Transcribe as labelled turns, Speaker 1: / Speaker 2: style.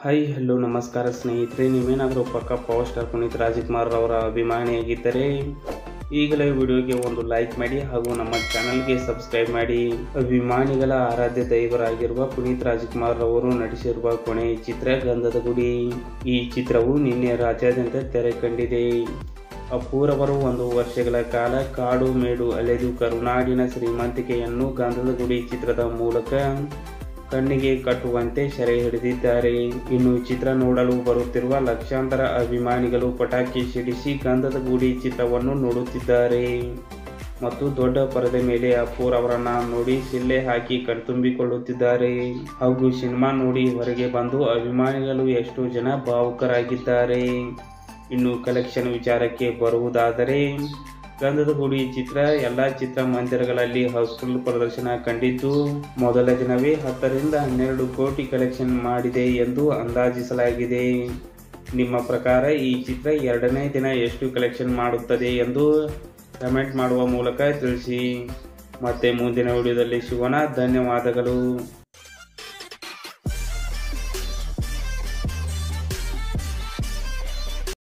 Speaker 1: Hi hello ನಮಸ್ಕಾರ ಸ್ನೇಹಿತರೆ, ನೀವೇನಾದರೂ ಪಕ್ಕ ಪವರ್ ಸ್ಟಾರ್ ಪುನೀತ್ ರಾಜ್ಕುಮಾರ್ ಅವರ ಅಭಿಮಾನಿಯಾಗಿದ್ದರೆ ಈಗಲೇ ವಿಡಿಯೋಗೆ ಒಂದು ಲೈಕ್ ಮಾಡಿ ಹಾಗೂ ನಮ್ಮ ಚಾನಲ್ಗೆ ಸಬ್ಸ್ಕ್ರೈಬ್ ಮಾಡಿ. ಅಭಿಮಾನಿಗಳ ಆರಾಧ್ಯ ದೈವರಾಗಿರುವ ಪುನೀತ್ ರಾಜ್ಕುಮಾರ್ ಅವರು ನಟಿಸಿರುವ ಕೊನೆಯ ಚಿತ್ರ ಗಂಧದ ಗುಡಿ. ಈ ಚಿತ್ರವು ನಿನ್ನೆ ರಾಜ್ಯಾದ್ಯಂತ ತೆರೆ ಕಂಡಿದೆ. ಅಪೂರವರು 1 ವರ್ಷಗಳ ಕಾಲ ಕಾಡು ಮೇಡು ಅಲೆದು ಕರುನಾಡಿನ ಶ್ರೀಮಂತಿಕೆಯನ್ನು ಗಂಧದ ಗುಡಿ ಚಿತ್ರದ ಮೂಲಕ ಕಣ್ಣಿಗೆ ಕಟ್ಟುವಂತೆ ಸೆರೆ ಹಿಡಿದಿದ್ದಾರೆ. ಇನ್ನು ಚಿತ್ರ ನೋಡಲು ಬರುತ್ತಿರುವ ಲಕ್ಷಾಂತರ ಅಭಿಮಾನಿಗಳು ಪಟಾಕಿ ಸಿಡಿಸಿ ಗಂಧದ ಗುಡಿ ಚಿತ್ರವನ್ನು ನೋಡುತ್ತಿದ್ದಾರೆ ಮತ್ತು ದೊಡ್ಡ ಪರದೆ ಮೇಲೆ ಅಪೂರ್ ಅವರನ್ನ ನೋಡಿ ಸಿಳ್ಳೆ ಹಾಕಿ ಕಣ್ತುಂಬಿಕೊಳ್ಳುತ್ತಿದ್ದಾರೆ. ಹಾಗೂ ಸಿನಿಮಾ ನೋಡಿ ಹೊರಗೆ ಬಂದು ಅಭಿಮಾನಿಗಳು ಎಷ್ಟೋ ಜನ ಭಾವುಕರಾಗಿದ್ದಾರೆ. ಇನ್ನು ಕಲೆಕ್ಷನ್ ವಿಚಾರಕ್ಕೆ ಬರುವುದಾದರೆ, ಗಂಧದ ಗುಡಿ ಚಿತ್ರ ಎಲ್ಲ ಚಿತ್ರಮಂದಿರಗಳಲ್ಲಿ ಹೌಸ್ಫುಲ್ ಪ್ರದರ್ಶನ ಕಂಡಿದ್ದು, ಮೊದಲ ದಿನವೇ 10 ರಿಂದ 12 ಕೋಟಿ ಕಲೆಕ್ಷನ್ ಮಾಡಿದೆ ಎಂದು ಅಂದಾಜಿಸಲಾಗಿದೆ. ನಿಮ್ಮ ಪ್ರಕಾರ ಈ ಚಿತ್ರ 2ನೇ ದಿನ ಎಷ್ಟು ಕಲೆಕ್ಷನ್ ಮಾಡುತ್ತದೆ ಎಂದು ಕಮೆಂಟ್ ಮಾಡುವ ಮೂಲಕ ತಿಳಿಸಿ. ಮತ್ತೆ ಮುಂದಿನ ವಿಡಿಯೋದಲ್ಲಿ ಸಿಗೋಣ. ಧನ್ಯವಾದಗಳು.